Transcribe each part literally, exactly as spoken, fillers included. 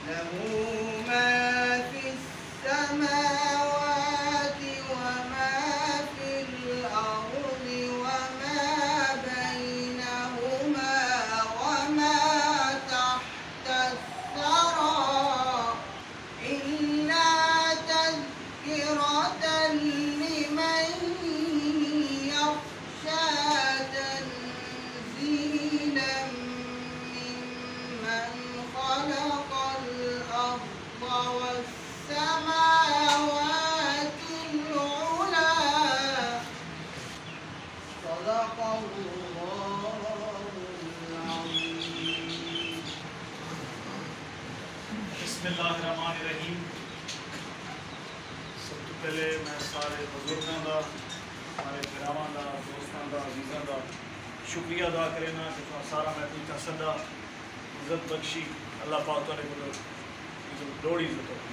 له ما في السماوات وما في الأرض وما بينهما وما تحت الثرى إلا تذكرة لمن يخشى تنزيلا ممن خلق الأرض والسماوات العلى صدق الله العظيم. بسم اللہ الرحمن الرحیم. سب تو پہلے میں سارے بزرگاں دا، سارے گراواں دا، دوستاں دا، عزیزاں دا شکریہ ادا کرنا کہ تھوڑا سارا میں کوئی تسدا عزت بخشی اللہ پاک تعالی کو لوڑی عزت ہو.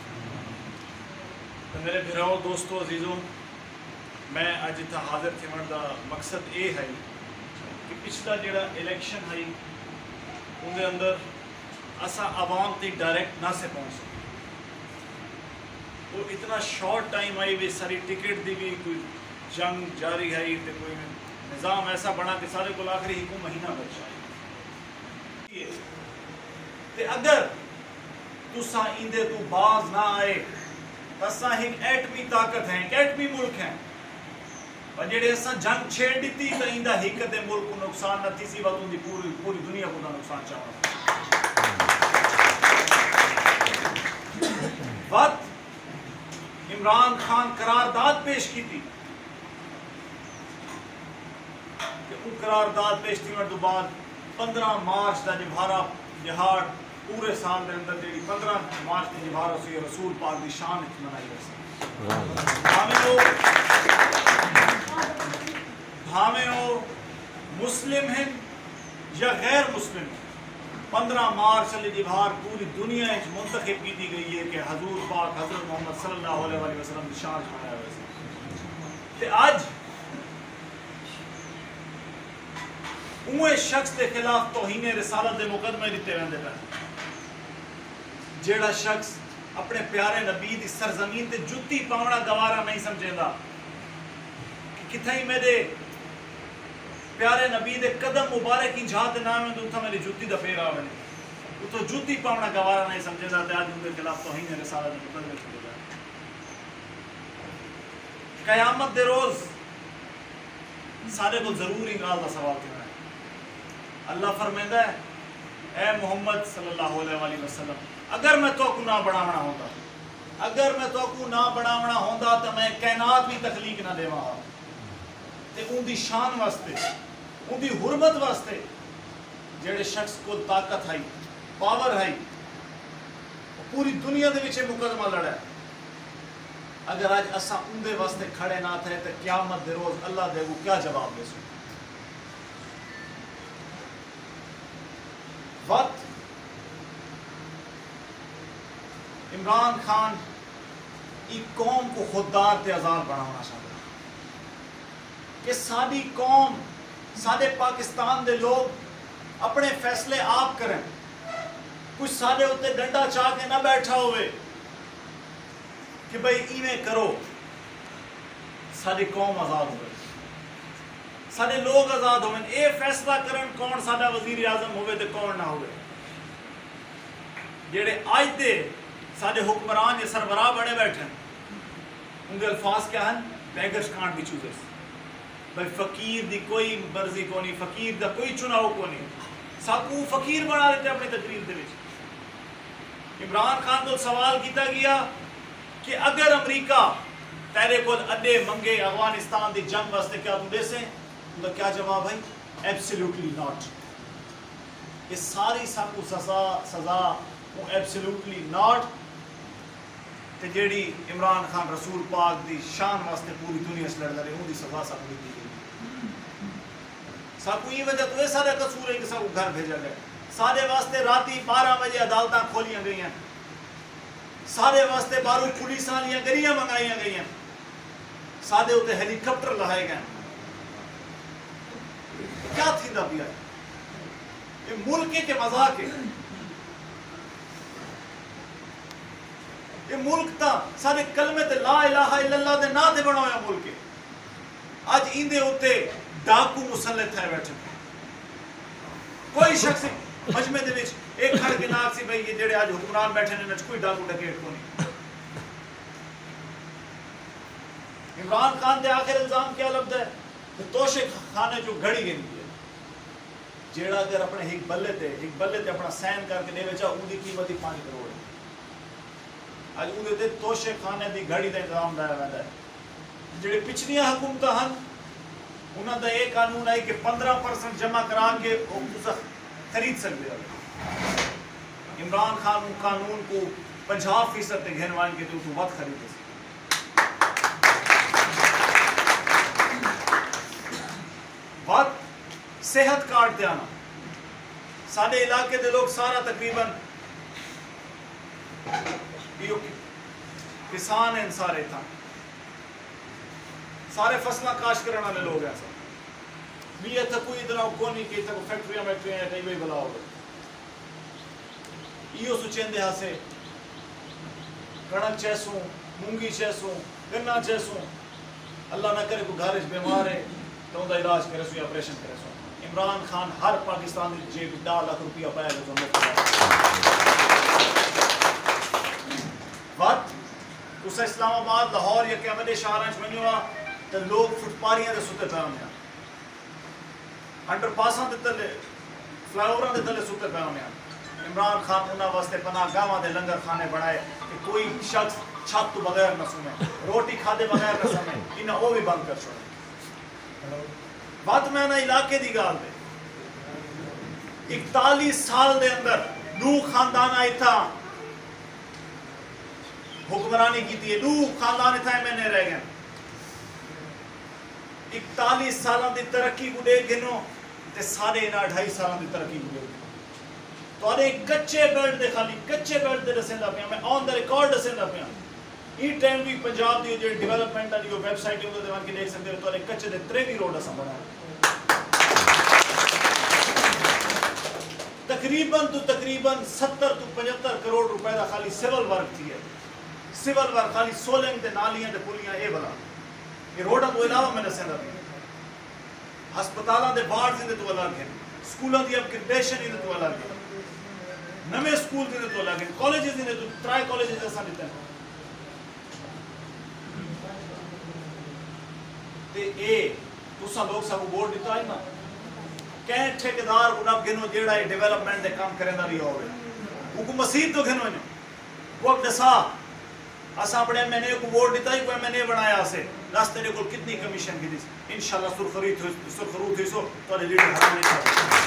تو میرے بھراؤ دوستو عزیزوں، میں اج اتنا حاضر تھون دا مقصد یہ ہے کہ پچھلا جڑا الیکشن ہے اندر اندر اسا عوام تی ڈائریکٹ نہ سے پہنچ سکے. وہ اتنا شارٹ ٹائم آئی بھی ساری ٹکٹ دی بھی کوئی جنگ جاری ہے تے کوئی نظام ایسا بنا کہ سارے کو آخری ہی کو مہینہ بچا ہے. تے اگر تساں اندے تو باز نہ آئے اساں ایک ایٹمی طاقت ہیں، ایک ایٹمی ملک ہیں، اور جڑے اساں جنگ چھیڑ دیتی تو اندہ ایک دے ملک کو نقصان نہ تھی سی بات ان دی پوری پوری دنیا کو نقصان چاہا. وقت عمران خان قرارداد پیش کی تھی کہ وہ قرارداد پیش تھی تو بعد پندرہ مارچ دا جبھارا جہاد پورے سال دے اندر جی پندرہ مارچ کی جبھارا سی رسول پاک دی شان اچ منائی ویسے بھاویں وہ مسلم ہیں یا غیر مسلم ہیں. پندرہ مارچ علی جبہار پوری دنیا اچ منتخب کی دی گئی ہے کہ حضور پاک حضرت محمد صلی اللہ علیہ وآلہ وسلم کی شان منایا ویسے. تے آج اوے شخص کے خلاف توہین رسالت دے مقدمے دیتے رہندے پے، جیڑا شخص اپنے پیارے نبی دی سرزمین تے جتی پاونا گوارا نہیں سمجھیندا کہ کتھائی میرے پیارے نبی دے قدم مبارک کی جہاد نام ہے تو اتھا میری جتی دا پیر آوے نہیں تو جتی پاونا گوارا نہیں سمجھیندا تے آج ان کے خلاف توہین رسالت دے مقدمے دیتے رہندے. قیامت دے روز سارے کو ضرور انگال دا سوال کرنا ہے. اللہ فرمیندہ ہے اے محمد صلی اللہ علیہ وآلہ وسلم اگر میں تو کو نہ بڑھاونا ہوتا اگر میں تو کو نہ بڑھاونا ہوتا تو میں کائنات بھی تخلیق نہ دے وہاں تے ان دی شان واسطے ان دی حرمت واسطے جڑے شخص کو طاقت ہے پاور ہے پوری دنیا دے وچ مقدمہ لڑا ہے. اگر آج اساں ان دے واسطے کھڑے نہ تھے تو قیامت دے روز اللہ دے وہ کیا جواب دے سو. وقت عمران خان ایک قوم کو خوددار تے آزاد بنانا چاہتا ہے کہ ساری قوم سارے پاکستان دے لوگ اپنے فیصلے آپ کریں. کچھ سارے ہوتے ڈنڈا چاہ کے نہ بیٹھا ہوئے کہ بھئی ایویں کرو. ساری قوم آزاد ہوئے، سارے لوگ آزاد ہوئے، اے فیصلہ کرن کون سارا وزیر اعظم ہوئے تے کون نہ ہوئے. جڑے آج دے سارے حکمران یا سربراہ بڑے بیٹھے ہیں ان کے الفاظ کیا ہیں؟ Beggars can't be choosers. بھائی فقیر دی کوئی مرضی کو نہیں، فقیر دا کوئی چناؤ کو نہیں. ساکو فقیر بنا دیتے اپنی تقریر دے وچ. عمران خان کو سوال کیتا گیا کہ اگر امریکہ تیرے کو اڈے منگے افغانستان دی جنگ واسطے کیا تو دے سے؟ ان کا کیا جواب ہے؟ Absolutely not. یہ ساری ساکو سزا سزا ایبسلیوٹلی ناٹ تے جیڑی عمران خان رسول پاک دی شان واسطے پوری دنیا سے لڑ رہے ان دی سزا ساکو دی گئی. ساکو یہ وجہ تو یہ سارے قصور ہے کہ ساکو گھر بھیجا گیا. سارے واسطے راتی بارہ بجے عدالتاں کھولیاں گئی ہیں، سارے واسطے بارو پولیساں لیاں گریاں منگائیاں گئی ہیں، سادے ہوتے ہیلی کاپٹر لہائے گئے. کیا تھی دا پیا یہ ملک کے مذاق ہے. یہ ملک تا سارے کلمے تے لا الہ الا اللہ دے نا تے بنایا ملک ہے. اج ایندے اوتے ڈاکو مسلط ہے بیٹھے. کوئی شخص مجمع دے وچ ایک کھڑ کے ناک سی بھئی یہ جڑے اج حکمران بیٹھے نے کوئی ڈاکو ڈکیٹ کو نہیں. عمران خان دے آخر الزام کیا لبدا ہے کہ توشے خانے جو گھڑی گئی ہے جیڑا اگر اپنے ایک بلے تے ایک بلے تے اپنا سین کر کے دے وچا اون دی قیمت ہی پانچ کروڑ ہے. اج اون دے توشے خانے دی گھڑی دا انتظام لایا ویندا ہے. جڑے پچھلیاں حکومتاں ہن انہاں دا یہ قانون ہے کہ پندرہ پرسنٹ جمع کرا کے وہ خرید سکتے ہیں. عمران خان قانون کو پنجاب فیصد تے گھنوائیں کے تو تو وقت خریدے سی. بات صحت کارڈ تے آنا سارے علاقے دے لوگ سارا تقریباً کسان ہیں سارے تھا سارے فصلہ کاشت کرنے والے لوگ ہیں سب بھی یہ تھا کوئی اتنا کو نہیں کہ تک فیکٹریاں میٹریاں ہیں کہیں بھی بلا ہوگا. یہ سوچیں دے ہاں سے کڑک چیسوں مونگی چیسوں گنا چیسوں اللہ نہ کرے کوئی گھارش بیمار ہے تو ان کا علاج کرے سو یا آپریشن کرے سو. عمران خان ہر پاکستانی جیب ڈال لاکھ روپیہ پایا گا. بات اس اسلام آباد لاہور یا کیمدے شہرانچ بنیوا تو لوگ فٹ پاریاں دے ستے پہ ہونے انڈر پاساں دے تلے فلائی اووراں دے تلے ستے پہ ہونے. عمران خان انہاں واسطے پناہ گاواں دے لنگر خانے بنائے کہ کوئی شخص چھت تو بغیر نہ سنے روٹی کھادے بغیر نہ سنے. انہاں وہ بھی بند کر چھوڑے. بات میں نہ علاقے دی گال دے اکتالیس سال دے اندر نو خاندان آئی تھا حکمرانی کی تھی. نو خاندان تھا میں نے رہ گئے اکتالیس سالوں دی ترقی کو دے گنو تے سارے انہاں ڈھائی سالوں دی ترقی کو دے گنو. تو آرے کچے بیلٹ دے خالی کچے بیلٹ دے رسیں دا پیا میں آن دا ریکارڈ رسیں دا پیا. ای ٹائم بھی پنجاب دی جو ڈیولپمنٹ ہے جو ویب سائٹ ہے وہ دیوان کی دیکھ سکتے ہیں. تو آرے کچے دے ترے بھی روڈ اساں بنا تقریباً تو تقریباً ستر تو پچہتر کروڑ روپے دا خالی سیول ورک تھی ہے. سیول ورک خالی سولنگ تے نالیاں تے پولیاں اے بنا یہ روڈاں تو علاوہ میں رسیں دا پیا. ہسپتالاں دے وارڈز دے تو الگ ہیں. سکولاں دی اپگریڈیشن دے تو الگ ہے. نمے سکول دے تو الگ ہیں. کالجز دے تو ترائے کالجز ایسا دیتے ہیں. تے اے تساں لوگ سب بورڈ دیتا ہے نا کہیں ٹھیکیدار انہاں گنو جیڑا ہے ڈیولپمنٹ دے کام کریں دا رہی ہوئے وہ کو مسیح تو گنو انہوں وہ دسا اسا اپنے ایم این اے کو ووٹ دیتا ہی کوئی ایم این اے بنایا اسے راستے نے کل کتنی کمیشن کی دیس انشاءاللہ سرخرو تھی سو تو لیڈر حسن نہیں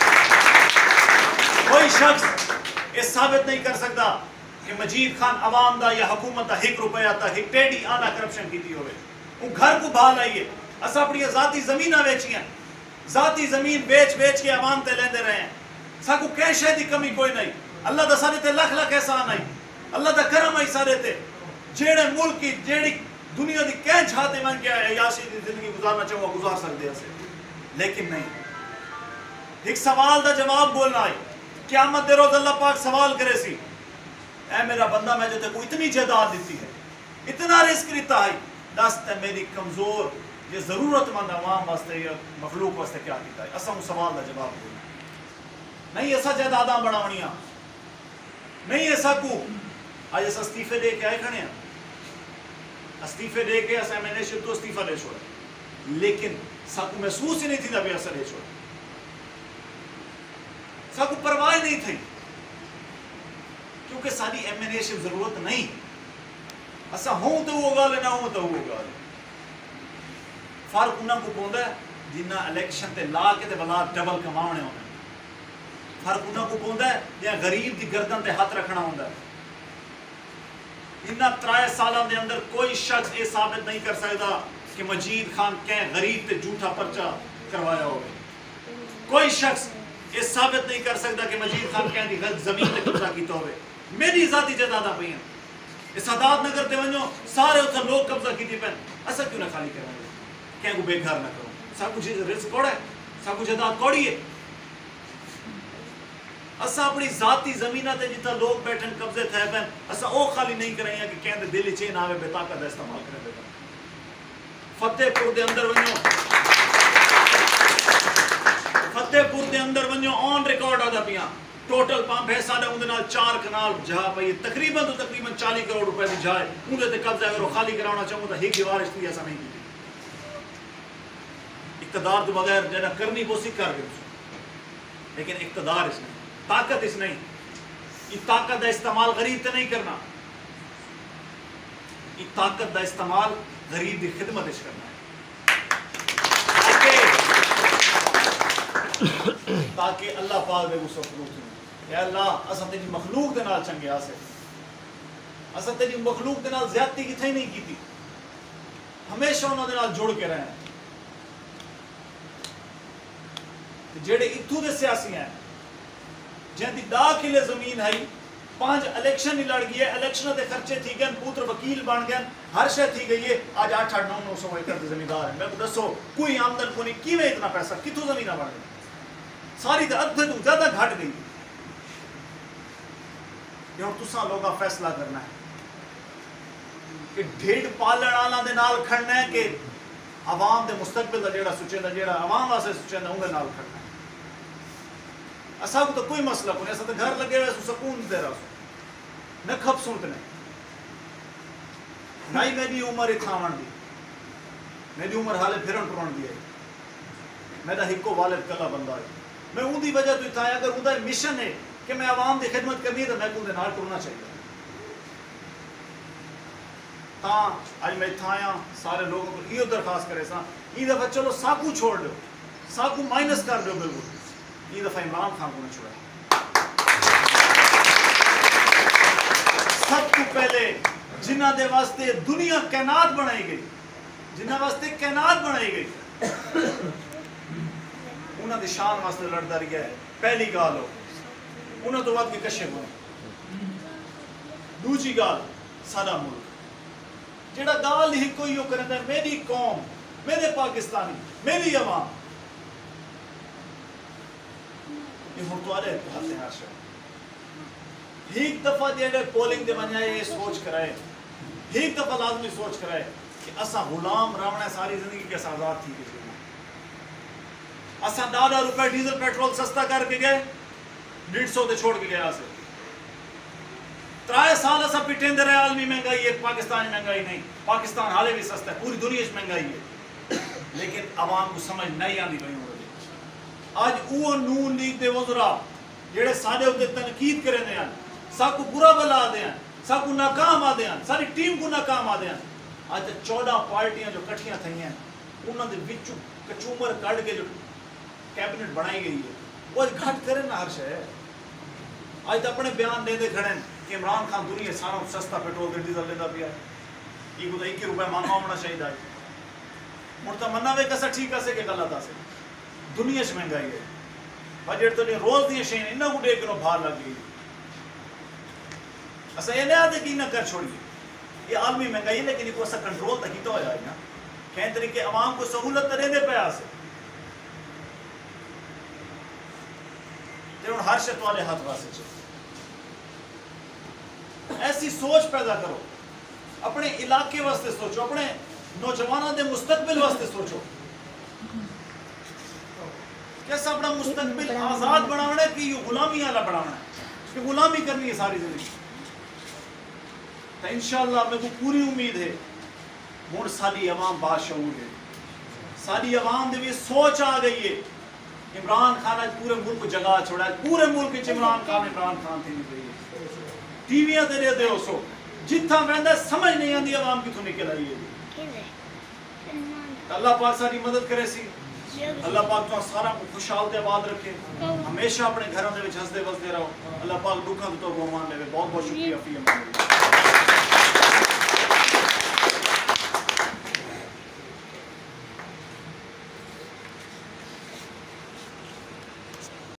سکتا. کوئی شخص یہ ثابت نہیں کر سکتا کہ مجید خان عوام دا یا حکومت دا ایک روپیہ تا ایک ٹیڈی آنا کرپشن کی تھی ہوئے. وہ گھر کو بھال آئیے اسا اپنی ذاتی زمینہ بیچی ہیں ذاتی زمین بیچ بیچ کے عوام تے لیندے رہے ہیں. ساکو کیشے دی کمی کوئی نہیں. اللہ دا سارے تے لکھ لکھ احسان آئی. اللہ دا کرم آئی سارے تے جیڑے ملک کی جیڑی دنیا دی کہیں چھاتے من کیا ہے یاشی دی زندگی گزارنا چاہوں گزار سکتے ہیں. لیکن نہیں ایک سوال دا جواب بولنا آئی. قیامت دے روز اللہ پاک سوال کرے سی اے میرا بندہ میں جو تے کو اتنی جائیداد دیتی ہے اتنا رزق دیتا ہے دست میری کمزور یہ ضرورت مند عوام واسطے یا مخلوق واسطے کیا دیتا ہے. اسا سوال دا جواب بولنا نہیں. ایسا جائیداداں بناونیاں نہیں. ایسا کو آج ایسا استعفے دے کے آئے کھڑے ہیں استعفے دے کے ایسا میں نے شد تو استعفہ دے چھوڑا لیکن ساکو محسوس ہی نہیں تھی نبی ایسا دے چھوڑا. ساکو پرواہ نہیں تھی کیونکہ ساری ایم این اے شپ ضرورت نہیں. اسا ہوں تو وہ گالے نہ ہوں تو وہ گالے. فرق انہاں کو پوندا ہے جنہاں الیکشن تے لا کے تے بلا ڈبل کماونے ہونے. فرق انہاں کو پوندا ہے یا غریب دی گردن تے ہاتھ رکھنا ہوندا ہے. انہاں ترائے سالاں دے اندر کوئی شخص یہ ثابت نہیں کر سکتا کہ مجید خان کہیں غریب تے جھوٹا پرچہ کروایا ہوگا. کوئی شخص یہ ثابت نہیں کر سکتا کہ مجید خان کہیں دی غلط زمین تے قبضہ کیتا ہوئے. میری ذاتی جائیداداں پئی ہیں سادات نگر تے ونجو سارے اتھا لوگ قبضہ کیتی پین. اسا کیوں نہ خالی کریں کہیں کو بے گھر نہ کرو. سب کچھ رزق کوڑا ہے سب کچھ جائیداد کوڑی ہے. اسا اپنی ذاتی زمینہ تے جتنا لوگ بیٹھن قبضے تھے پہن اسا او خالی نہیں کریں کہ کہندے دل چے نہ آوے بے طاقت استعمال کرے دے فتح پور دے اندر ونجو فتح پور دے اندر ونجو آن ریکارڈ آدا پیاں ٹوٹل پمپ ہے ساڈا اون دے نال چار کنال جہاں پئی تقریبا تو تقریبا چالیس کروڑ روپے دی جائے اون دے تے قبضہ اگر وہ خالی کراونا چاہوں تو ایک دیوار اس لیے ایسا نہیں کی اقتدار تو بغیر جنہ کرنی کو سی کر گئے لیکن اقتدار اس نہیں طاقت اس نہیں یہ طاقت دا استعمال غریب تے نہیں کرنا یہ طاقت دا استعمال غریب دی خدمت اس کرنا ہے تاکہ اللہ پاک دے غصہ فروغ یا اللہ اساں تیری مخلوق دے نال چنگے آسے اساں تیری مخلوق دے نال زیادتی کتھے نہیں کیتی ہمیشہ انہاں دے نال جڑ کے رہے جڑے اتھو دے سیاسی ہیں جن دی دا کلے زمین ہے پانچ الیکشن ہی لڑ گئی ہے الیکشن دے خرچے تھی گئے پوتر وکیل بن گئے ہر شے تھی گئی ہے آج آٹھ آٹھ نو نو سو ایکڑ دے زمیندار ہیں میں کو دسو کوئی آمدن کو نہیں کیویں اتنا پیسہ کتھوں زمینہ بن گئی ساری تے ادھے تو زیادہ گھٹ گئی یہ ہن تساں لوگاں فیصلہ کرنا ہے کہ ڈھیڈ پالن والا دے نال کھڑنا ہے کہ عوام دے مستقبل دا جیڑا سوچے دا جیڑا عوام واسطے سوچے دا اون دے نال کھڑنا ہے اساں کو تو کوئی مسئلہ کوئی اساں تو گھر لگے ہوئے سو سکون دے رہا سو نہ کھپ سنت نے نہ ہی میری عمر اتھاون دی میری عمر حالے پھرن ٹرن دی ہے میرا ہکو والد کلا بندہ ہے میں اون دی وجہ تو اتھایا اگر اون دا مشن ہے کہ میں عوام دی خدمت کرنی ہے تو میں کو دے نال ٹرنا چاہیے تاں اج میں اتھایا سارے لوگوں کو یہ درخواست کرے سا یہ دفعہ چلو ساکو چھوڑ دو ساکو مائنس کر دو بالکل یہ دفعہ عمران خان کو نہ چھوڑا سب کو پہلے جنہ دے واسطے دنیا کائنات بنائی گئی جنہ واسطے کائنات بنائی گئی انہاں دی شان واسطے لڑدا رہیا ہے پہلی گال ہو انہاں تو بعد کے کشے بنے دوسری گال سارا ملک جڑا گال ہی کوئی ہو کرتا ہے میری قوم میرے پاکستانی میری عوام یہ مرتوارے ہاتھ ہر شاید ایک دفعہ جیڑے پولنگ دے بنائے یہ سوچ کرائے ایک دفعہ لازمی سوچ کرائے کہ اسا غلام راونا ساری زندگی کے آزاد تھی کسی اسا دادا روپے ڈیزل پیٹرول سستا کر کے گئے ڈیڑھ سو دے چھوڑ کے گیا سے ترائے سال اسا پیٹیں دے رہے عالمی مہنگائی ہے پاکستانی مہنگائی نہیں پاکستان حالے بھی سستا ہے پوری دنیا اس مہنگائی ہے لیکن عوام کو سمجھ نہیں آنی بھائی ہو رہی آج اوہ نون لیگ دے وزراء جڑے سارے ہوتے تنقید کرے دے ہیں ساکو برا بلا دے ہیں ساکو ناکام آ دے ہیں ساری ٹیم کو ناکام آ دے ہیں آج تے چودہ پارٹیاں جو کٹھیاں تھئی ہیں انہاں دے وچوں کچومر کڈ کے جو کیبنٹ بنائی گئی ہے وہ گھٹ کرے نہ ہر شے آج تے اپنے بیان دے دے کھڑے کہ عمران خان دنیا سارا سستا پیٹرول تے ڈیزل لیندا پیا یہ کو ایک روپے مانگا ہونا چاہیے ہے مرتا مننا وے کسا ٹھیک ہے کہ غلط ہے دنیا چ مہنگائی ہے بجٹ تو روز دی شے انہاں کو ڈیک نو بھار لگ گئی اسا یہ نہیں آتے کہ نہ کر چھوڑیے یہ عالمی مہنگائی ہے لیکن کو اسا کنٹرول تک کیتا ہو جائے نا کہیں طریقے عوام کو سہولت دے دے پیا سے جنہوں ہر شے والے ہاتھ واسطے چاہیے ایسی سوچ پیدا کرو اپنے علاقے واسطے سوچو اپنے نوجوانوں دے مستقبل واسطے سوچو کیسا اپنا مستقبل آزاد بنانا ہے کہ یہ غلامی والا بنانا ہے کہ غلامی کرنی ہے ساری زندگی تو انشاءاللہ میں کو پوری امید ہے مڑ ساری عوام باشعور ہے ساری عوام دے بھی سوچ آ گئی ہے عمران خان آج پورے ملک کو جگہ چھوڑا ہے پورے ملک کے عمران خان عمران خان تھی نہیں گئی ٹی ویاں دے دے ہو سو جتھا ویندا سمجھ نہیں آندی عوام کتھوں نکل آئی ہے اللہ پاک ساری مدد کرے سی اللہ پاک تو سارا کو خوشحال تے آباد رکھے ہمیشہ اپنے گھروں دے وچ ہسدے وسدے رہو اللہ پاک دکھاں تو گمان لے بہت بہت شکریہ فی امان